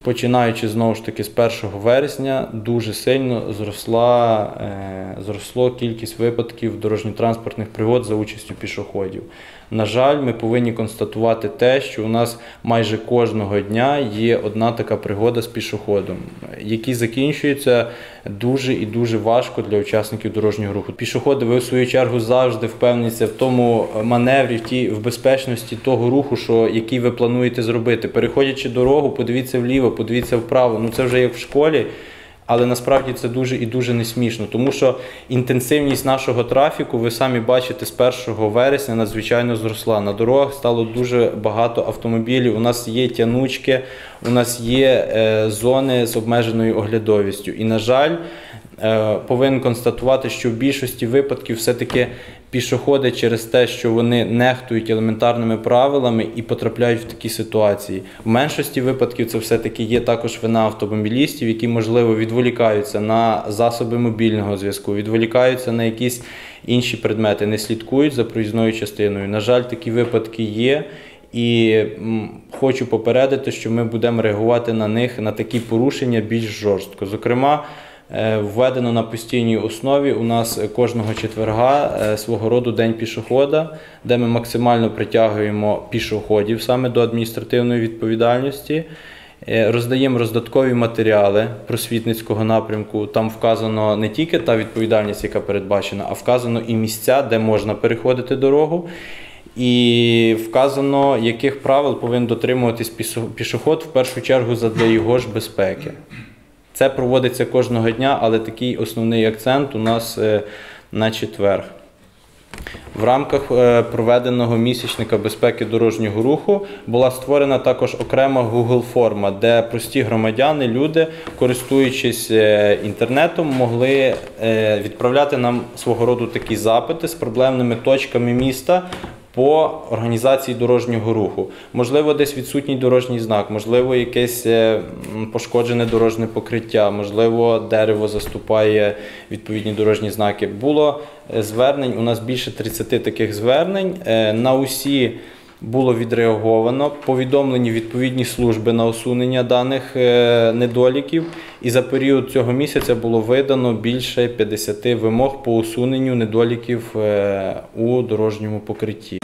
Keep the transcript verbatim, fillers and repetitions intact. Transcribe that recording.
Починаючи знову ж таки з першого вересня, дуже сильно зросла, е, зросло кількість випадків дорожньо-транспортних пригод за участю пішоходів. На жаль, ми повинні констатувати те, що у нас майже кожного дня є одна така пригода з пішоходом, які закінчуються дуже і дуже важко для учасників дорожнього руху. Пішоходи, ви в свою чергу завжди впевніться в тому маневрі, в тій в безпечності того руху, що, який ви плануєте зробити. Переходячи дорогу, подивіться вліво, подивіться вправо. Ну це вже як в школі. Але насправді це дуже і дуже не смішно, тому що інтенсивність нашого трафіку, ви самі бачите, з першого вересня надзвичайно зросла. На дорогах стало дуже багато автомобілів, у нас є тянучки, у нас є е, зони з обмеженою оглядовістю. І, на жаль, е, повинен констатувати, що в більшості випадків все-таки пішоходи через те, що вони нехтують елементарними правилами і потрапляють в такі ситуації. В меншості випадків це все-таки є також вина автомобілістів, які, можливо, відволікаються на засоби мобільного зв'язку, відволікаються на якісь інші предмети, не слідкують за проїзною частиною. На жаль, такі випадки є. І хочу попередити, що ми будемо реагувати на них, на такі порушення більш жорстко. Зокрема, введено на постійній основі у нас кожного четверга свого роду День пішохода, де ми максимально притягуємо пішоходів саме до адміністративної відповідальності. Роздаємо роздаткові матеріали просвітницького напрямку. Там вказано не тільки та відповідальність, яка передбачена, а вказано і місця, де можна переходити дорогу. І вказано, яких правил повинен дотримуватись пішоход, в першу чергу задля його ж безпеки. Це проводиться кожного дня, але такий основний акцент у нас на четвер. В рамках проведеного місячника безпеки дорожнього руху була створена також окрема Google-форма, де прості громадяни, люди, користуючись інтернетом, могли відправляти нам свого роду такі запити з проблемними точками міста по організації дорожнього руху. Можливо, десь відсутній дорожній знак, можливо, якесь пошкоджене дорожнє покриття, можливо, дерево заступає відповідні дорожні знаки. Було звернень, у нас більше тридцяти таких звернень, на усі було відреаговано, повідомлені відповідні служби на усунення даних недоліків, і за період цього місяця було видано більше п'ятдесят вимог по усуненню недоліків у дорожньому покритті.